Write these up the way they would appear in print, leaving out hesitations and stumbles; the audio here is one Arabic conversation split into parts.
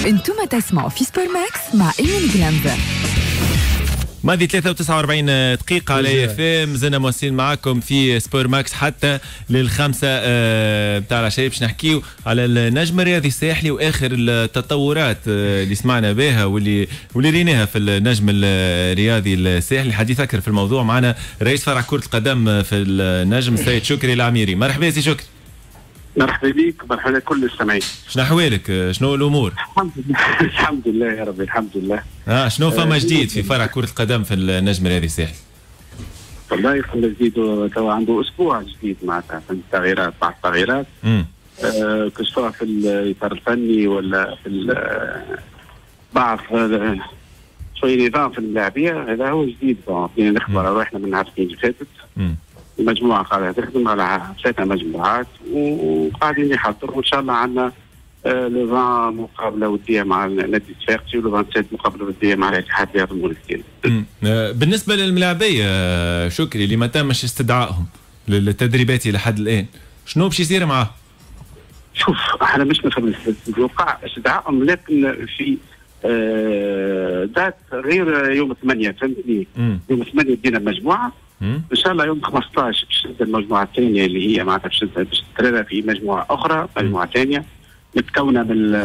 انتم تسمعوا في سبور ماكس مع ايمن جلامزة. ماضي 43 دقيقة على اف ام، زلنا مواصلين معاكم في سبور ماكس حتى للخمسة بتاع العشاء باش نحكيو على النجم الرياضي الساحلي واخر التطورات اللي سمعنا بها واللي ريناها في النجم الرياضي الساحلي. الحديث اكثر في الموضوع معنا رئيس فرع كرة القدم في النجم السيد شكري العميري. مرحبا سي شكري. مرحبا بك، مرحبا لكل المستمعين. شنو احوالك؟ شنو الامور؟ الحمد لله الحمد لله يا ربي الحمد لله. شنو فما جديد في فرع كرة القدم في النجم الرياضي الساحلي؟ والله فما جديد، تو عنده اسبوع جديد معناتها في التغييرات، بعض التغييرات سواء في الاطار الفني ولا في بعض شويه نظام في اللاعبيه. هذا هو جديد. نخبر روحنا من العام اللي فاتت. المجموعه قاعده تخدم على 3 مجموعات وقاعدين يحضروا، وان شاء الله عندنا لو مقابله وديه مع النادي الصفاقسي ولو 7 مقابله وديه مع الاتحاد الرياضي المونستيري. بالنسبه للملاعبيه شكري اللي ما تمش استدعائهم للتدريبات الى حد الان، شنو باش يصير معاه؟ شوف احنا مش نفهم الوقع استدعائهم، لكن في ذات غير يوم 8 فهمتني. يوم 8 بدينا مجموعه، ان شاء الله يوم 15 باش تبدا المجموعه الثانيه اللي هي معناتها باش تترى في مجموعه اخرى، مجموعه ثانيه متكونه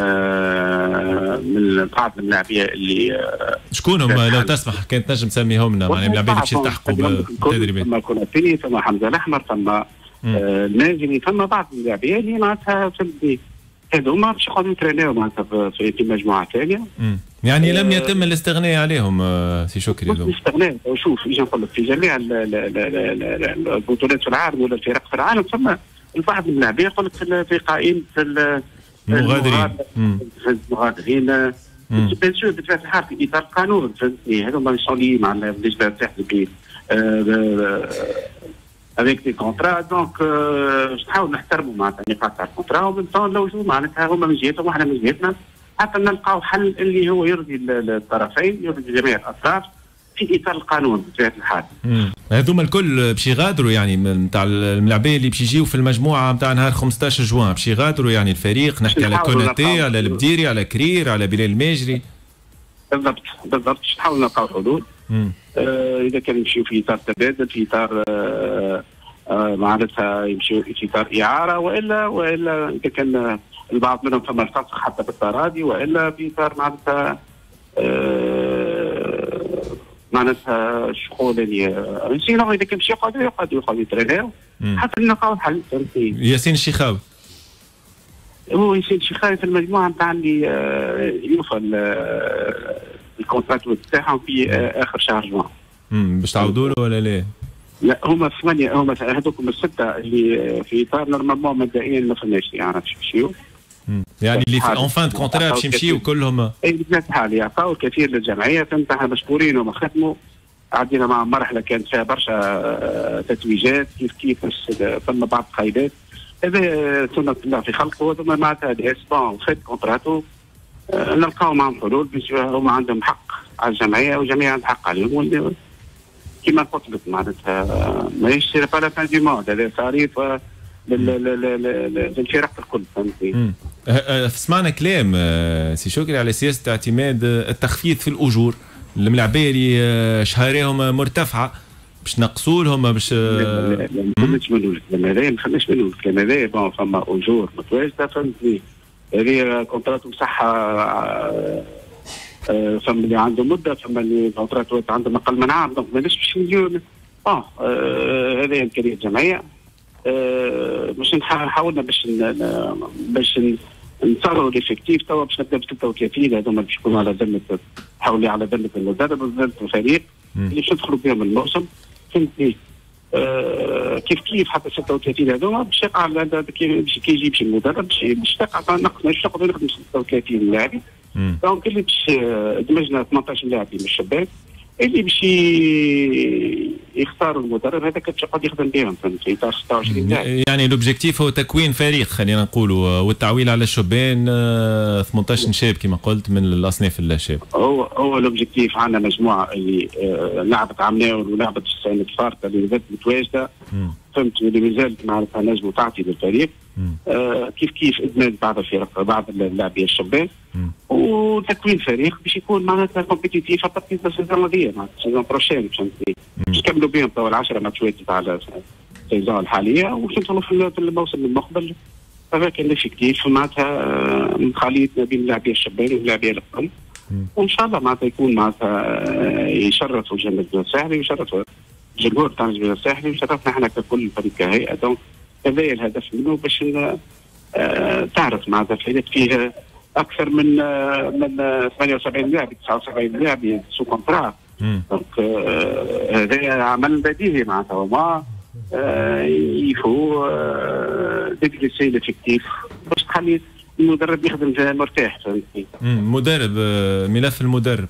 من بعض اللاعبيه اللي شكون هم لو تسمح كانت نجم تسميهم لنا، معناها اللاعبين باش يلتحقوا بالتدريبات؟ ثم كوناتيني، ثم حمزه الاحمر، ثم المازني، ثم بعض اللاعبيه اللي معناتها فهمتني هذوما باش يقعدوا يترينيو معناتها في مجموعه ثانيه. يعني لم يتم الاستغناء عليهم سي شكري؟ الاستغناء شوف يجي نقول لك في جميع البطولات في العالم ولا الفرق في العالم ثم البعض من اللاعبين يقول لك في قائمه المغادرين بيان سور بطبيعه الحال في اطار القانون فهمتني. هذوما يصلي مع اللجنه التحكيميه avec des contrats donc نحاول نحترموا معناتها نقاط تاع الكونترا ومن طون لوجوا معناتها هما من جهتهم واحنا من جهتنا حتى نلقاو حل اللي هو يرضي الطرفين، يرضي جميع الاطراف في اطار القانون بطبيعه الحال. هذوما الكل باش يغادروا يعني نتاع الملاعبيه اللي باش يجيو في المجموعه نتاع نهار 15 جوان باش يغادروا يعني الفريق. نحكي على كوناتي، على البديري، على كرير، على بلال الماجري. بالضبط باش نحاول نلقاو حلول. اذا كان يمشيو في اطار تبادل، في اطار معناتها يمشيو في اطار اعاره، والا اذا كان البعض منهم ثم الفسخ حتى بالتراضي، والا في اطار معناتها شغل اللي سينو اذا كان باش يقعدوا يترينيو حتى نلقاو حل. فهمتي؟ ياسين الشيخاوي هو ياسين الشيخاوي في المجموعه نتاع اللي يوفى الكونتراكت تاعهم في اخر شهر جوان. باش تعاودوا له ولا لا؟ لا هما 8 هما هذوكم السته اللي في اطار نورمالمون مبدئيا ما فماش يعني باش يمشيو. يعني اللي في اون فان دو كونترا باش يمشيو كلهم. اي بطبيعه الحال يعطاو الكثير للجمعيه فهمتها، مشكورين وما خدموا. عدينا مع مرحله كانت فيها برشا تتويجات كيف ثم بعض القيادات. هذا سنه الله في خلقه، وثم معناتها دي اسبان فات كونتراتو نلقاو معهم حلول باش هما عندهم حق على الجمعيه والجمعيه عندها حق عليهم. كما قلت لك معناتها ماهيش با لا فان دي موند، هذا صاريف للفرق الكل فهمتني. سمعنا كلام سي شكري على سياسه اعتماد التخفيض في الاجور الملاعبيه اللي شهريهم مرتفعه باش نقصوا لهم باش ما فهمتش منه الكلام هذا، ما فهمتش منه الكلام هذا. بون فما اجور متواجده فهمتني، هذه كونترات صحه فما اللي عنده مده، فما اللي كونترات عندهم اقل من عام، دونك ماناش باش نجيو هذه امكانيه الجمعيه. باش حاولنا باش نصاروا ليفيكتيف توا باش نبدا ب 36 هذوما باش يكونوا على ذمه حولي على ذمه المدرب وذمه الفريق اللي باش ندخلوا بهم الموسم فهمتني. كيف حتى 36 هذوما باش يقع باش كي يجي باش المدرب باش تقع نقص، مش نقدروا نخدم 36 لاعب. دونك اللي باش دمجنا 18 لاعب من الشباب اللي باش يختاروا المدرب هذاك باش يقعد يخدم بهم فهمتي 26 لاعب. يعني الاوبجيكتيف هو تكوين فريق خلينا نقولوا والتعويل على الشبان 18 شاب كما قلت من الاصناف الشاب. هو الاوبجيكتيف. عندنا مجموعه اللي لعبت عمناول ولعبت في السنه الفارقه اللي زادت متواجده فهمت، واللي مازالت معناتها نجم تعطي للفريق. كيف ادمان بعض الفرق بعض اللاعبين الشبان وتكوين فريق باش يكون معناتها كومبيتيتيف ابارتير دو السيزون هذيا معناتها السيزون بروشين باش نكملوا بهم توا ال10 ماتشات تاع السيزون الحاليه وباش ندخلوا في الموسم المقبل هذاك الافكتيف معناتها خليطنا بين اللاعبين الشابين واللاعبين القدام وان شاء الله معناتها يكون معناتها يشرفوا الجمهور الساحلي ويشرف الجمهور تاع الجزائر الساحلي ويشرفنا احنا ككل فريق كهيئه. دونك هذا الهدف منه باش تعرف معناتها الفريق فيه اكثر من 78 لاعب 79 لاعب سو كونترا. دونك هذا عمل بديهي معناتها وما يفو ديكريسي ليفيكتيف باش تخلي المدرب يخدم مرتاح فهمتني. مدرب ملف المدرب.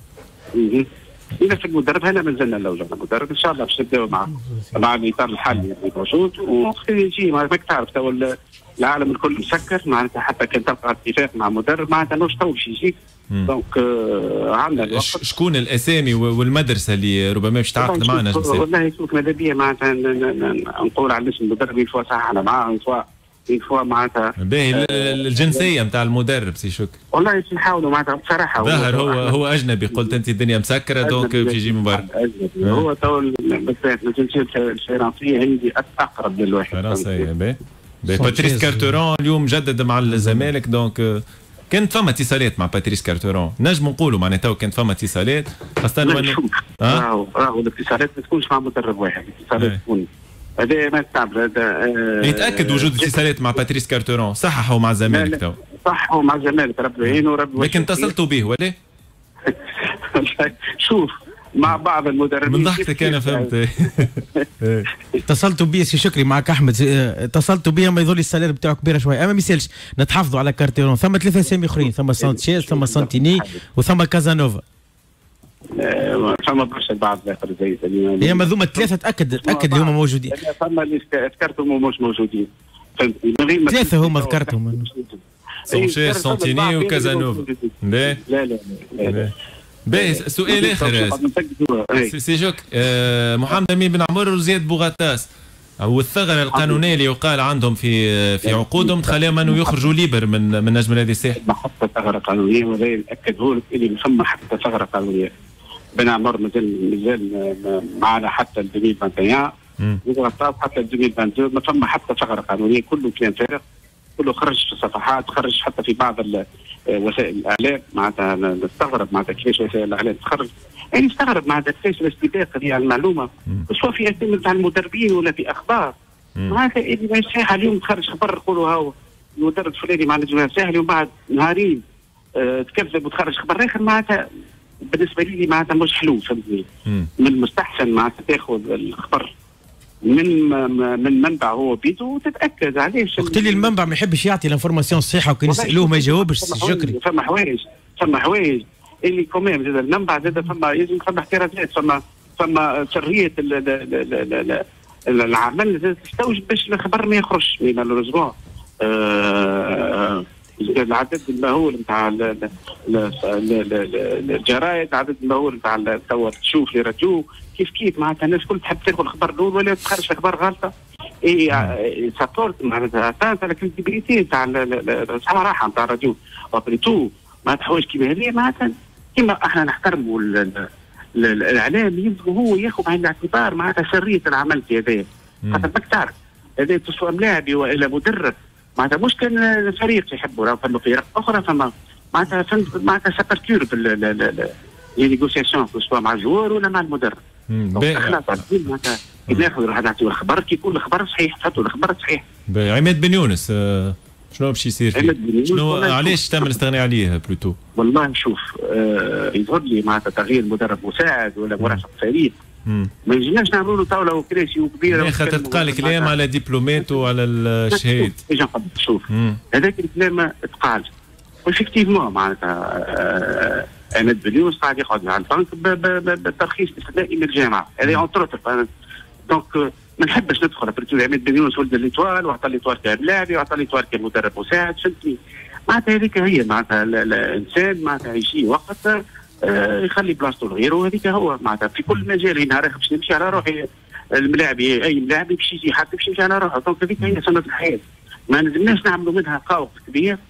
ملف المدرب هنا مازلنا الاولى المدرب ان شاء الله باش نبداو مع الاطار الحالي اللي موجود ويجي ماك تعرف تو العالم الكل مسكر معناتها حتى كان تلقى اتفاق مع مدرب معناتها مش تو باش يجيك. دونك عندنا الوقت. شكون الاسامي والمدرسه اللي ربما باش تعاقد معنا؟ والله شوف ماذا بيا معناتها نقول على اسم المدرب الفوا صح انا معاه الفوا معناتها باهي الجنسيه نتاع المدرب سي شكري. والله باش نحاولوا معناتها بصراحه ظاهر هو اجنبي قلت انت الدنيا مسكره دونك باش يجي من برا. هو تو بالذات الجنسيه الفرنسيه هي اللي اقرب للواحد. فرنسيه باهي. باتريس كارتورون اليوم جدد مع الزمالك دونك كانت فما اتصالات مع باتريس كارتورون نجم نقولوا معناتها كانت فما اتصالات خاصه راهو الاتصالات ما تكونش مع مدرب واحد الاتصالات تكون هذا ما تعب هذا يتاكد وجود اتصالات مع باتريس كارتورون صححوا مع الزمالك تو صححوا مع الزمالك ربي يعينه لكن اتصلتوا به ولا؟ شوف مع بعض المدربين من ضحكتك انا فهمت. اتصلتوا بي سي شكري معك احمد اتصلتوا بي ما يظل السالير بتاعه كبيره شويه اما ما يسالش نتحافظوا على كارتيرون ثم 3 اسامي اخرين ثم سانتشيز ثم سانتيني وثم كازانوفا. ثم برشا بعض الاخر زي هي مذومه 3 تاكد اللي هما موجودين. ثم اللي ذكرتهم مش موجودين فهمتني 3 هما ذكرتهم سانتشيز سانتيني وكازانوفا. لا لا لا باهي سؤال اخر سي جوك محمد امين بن عمر وزياد بوغاتاس والثغره القانونيه اللي يقال عندهم في عقودهم تخليهم انه يخرجوا ليبر من نجم نادي الساحل. ما حتى ثغره قانونيه وهذا ناكده لك اللي ما ثم حتى ثغره قانونيه. بن عمر مازال معنا حتى 2021 بوغاتاس حتى 2022 ما ثم حتى ثغره قانونيه كله كلام فارغ كله خرج في الصفحات خرج حتى في بعض وسائل الاعلام معناتها نستغرب معناتها كيفاش وسائل الاعلام تخرج يعني نستغرب معناتها كيفاش الاستباق هذه المعلومه سواء في اسامي نتاع المدربين ولا في اخبار معناتها اللي ما يصح اليوم تخرج خبر يقولوا هاو المدرب الفلاني مع الجمهور الساحلي ومن بعد نهارين تكذب وتخرج خبر اخر معناتها بالنسبه لي معناتها مش حلو فهمتني. من المستحسن معناتها تاخذ الخبر من منبع هو بيته وتتاكد علاش وقت اللي المنبع ما يحبش يعطي الانفورماسيون الصحيحه وكان يسالوه ما يجاوبش شكري. فما حوايج اللي كمان زاد المنبع زاد فما احترازات فما سريه العمل زاد تستوجب باش الخبر ما يخرجش مالوريزمون. العدد المهول نتاع الجرايد العدد المهول نتاع توا تشوف لي راديو كيف معناتها الناس الكل تحب تاخذ الخبر الاول ولا تخرج اخبار غلطه. اي سابورت معناتها تاع الكريديبيليتي نتاع الصراحه نتاع الراديو وابري تو معناتها حوايج كيما هذه معناتها كيما احنا نحترموا الاعلام يلزم هو ياخذ بعين الاعتبار معناتها سريه العمل في هذايا خاطر بدك تعرف هذا سواء لاعب والا مدرب معناتها مش كان الفريق يحبوا راه فما فرق اخرى فما معناتها سابرتور لي نيغوسياسيون سواء مع الجوار ولا مع المدرب. احنا طالبين معناتها كي ناخذ راح نعطيو الخبر كي يكون الخبر صحيح فاتوا الخبر صحيح. عماد بن يونس شنو باش يصير فيه؟ شنو علاش تم الاستغناء عليه بلوتو؟ والله شوف يظهر لي معناتها تغيير مدرب مساعد ولا مرافق فريق ما يجيناش نعملوا له طاوله وكراسي وكبيره خاطر تقال كلام على دبلومات وعلى الشهاد. شوف هذاك الكلام تقال وإفكتيفمون معناتها عماد بن يونس قاعد يقعد على البنك بالترخيص الاستثنائي من الجامعه هذه اونتروتر. دونك ما نحبش ندخل بريتو عماد بن يونس ولد ليتوال وعطى ليتوال كلاعب وعطى ليتوال كمدرب مساعد فهمتني. معناتها هذيك هي معناتها الانسان معناتها يجي وقت يخلي بلاصتو لغيره وهذيك هو معناتها في كل مجال نهار باش نمشي على روحي الملاعب اي ملاعب باش يجي حتى باش يمشي على روحه. دونك هذيك هي سنه الحياه ما نجمناش نعملوا منها قوق كبير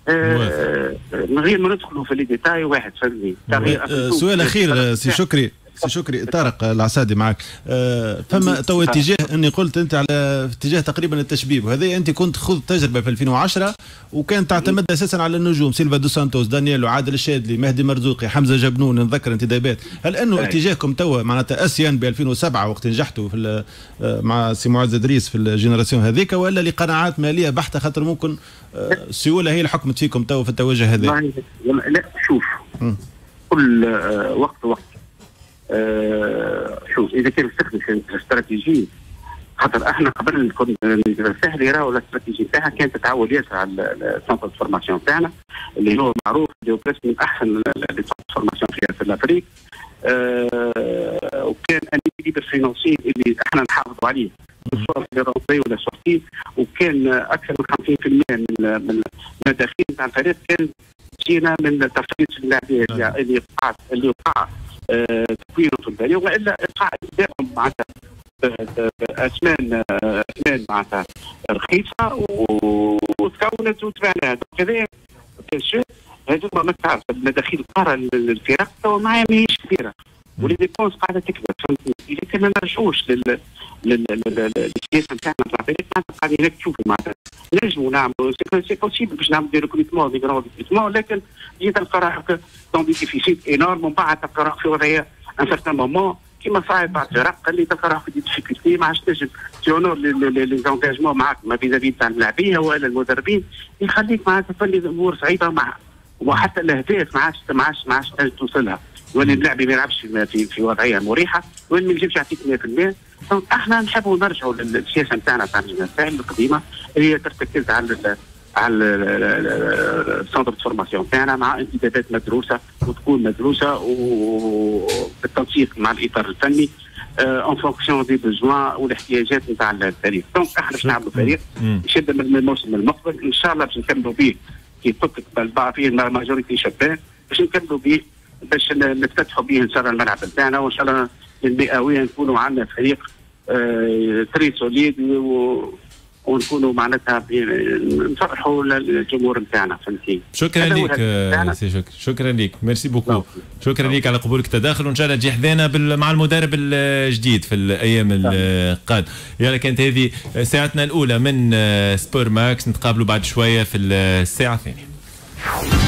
من غير ما ندخلوا في لي ديتاي واحد فهمني. سؤال اخير سي شكري، طارق العسادي معك. فما تو اتجاه اني قلت انت على اتجاه تقريبا التشبيب، وهذه انت كنت خذ تجربه في 2010 وكانت تعتمد اساسا على النجوم سيلفا دو سانتوس، دانييلو، عادل الشادلي، مهدي مرزوقي، حمزه جبنون، نتذكر انتدابات. هل انه اتجاهكم توا معناتها اسيان ب 2007 وقت نجحتوا في مع سي معز ادريس في الجينيراسيون هذيك، ولا لقناعات ماليه بحته خاطر ممكن السيوله هي اللي حكمت فيكم توا في التوجه هذا؟ لا شوف كل وقت شوف اذا كان نستخدم استراتيجيه، خاطر احنا قبل كنا السهل راهو الاستراتيجيه تاعها كانت تتعول ياسر على السنتر فورماسيون تاعنا اللي هو معروف اللي هو من احسن الفورماسيون في الافريق. وكان ان ليبر فينانسي اللي احنا نحافظوا عليه سواء في الروبي ولا سورتي، وكان اكثر من 50% من المداخيل تاع الفريق كان جينا من تفريط اللاعبين اللي وقع تكوينه في الفريق، والا ايقاع ادائهم معناتها اسمان معناتها رخيصه وتكونت وتبعناها. كذا هذوما ما تعرف المداخيل القاره للفرق تو معايا ماهيش كبيره ولي ديبونس قاعده تكبر، فهمتني؟ اذا كان ما نرجعوش للسياسه نتاعنا في الفريق معناتها قاعدين هناك تشوفوا معناتها نجموا نعملوا سي بوسيبل باش نعملوا دي ريكروتمون دي غران ريكروتمون، لكن تلقى روحك دون دي ديفيسيت انورم، ومن بعد تلقى روحك في وضعيه ان سارتان مومون كيما صاير بعض الفرق اللي تلقى روحك في دي ديفيكولتي ما عادش تنجم تيونور لي زونجاجمون معاك ما فيزافي تاع اللاعبين ولا المدربين، يخليك معناتها تولي الامور صعيبه معها، وحتى الاهداف ما عادش توصلها، واللي اللاعب ما يلعبش في وضعيه مريحه، واللي ما يجيبش يعطيك 100%. احنا نحبوا نرجعوا للسياسه نتاعنا تاع الساحل القديمه اللي هي ترتكز على السنتر فورماسيون تاعنا مع انتدابات مدروسه وتكون مدروسه وبالتنسيق مع الاطار الفني اون فونكسيون دي بوزوان والاحتياجات نتاع الفريق. دونك احنا باش نعملوا فريق يشد من الموسم المقبل ان شاء الله باش نكملوا به كي قلت لك فيه ماجوريتي شباب باش نكملوا به باش نفتتحوا به ان شاء الله الملعب نتاعنا، وان شاء الله المئويه نكونوا عندنا فريق تري سوليد ونكونوا معناتها نفرحوا الجمهور نتاعنا، فهمتي؟ شكرا لك سي شكرا لك، ميرسي بوكو، شكرا لك على قبولك التداخل، وان شاء الله تجي حذانا مع المدرب الجديد في الايام القادمه. يلا كانت هذه ساعتنا الاولى من سبور ماكس، نتقابلوا بعد شويه في الساعه الثانيه.